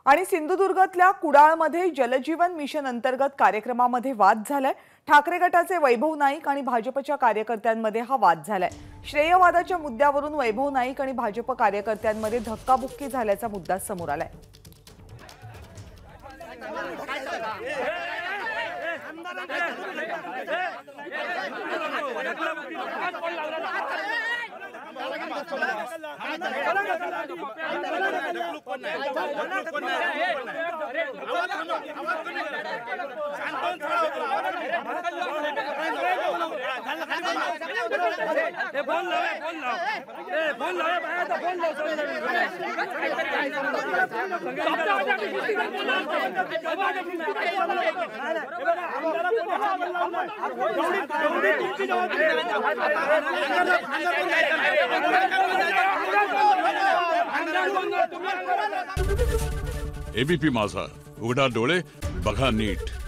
आणि सिंधुदुर्गातल्या कुडाळमध्ये जलजीवन मिशन अंतर्गत कार्यक्रमामध्ये वाद झालाय। ठाकरे गटाचे वैभव नाईक आणि भाजपच्या कार्यकर्त्यांमध्ये हा वाद झालाय। श्रेयवादाच्या मुद्द्यावरून वैभव नाईक आणि भाजप कार्यकर्त्यांमध्ये धक्काबुक्की झाल्याचा मुद्दा समोर आलाय। एबीपी माझा, उघडा डोळे बघा नीट।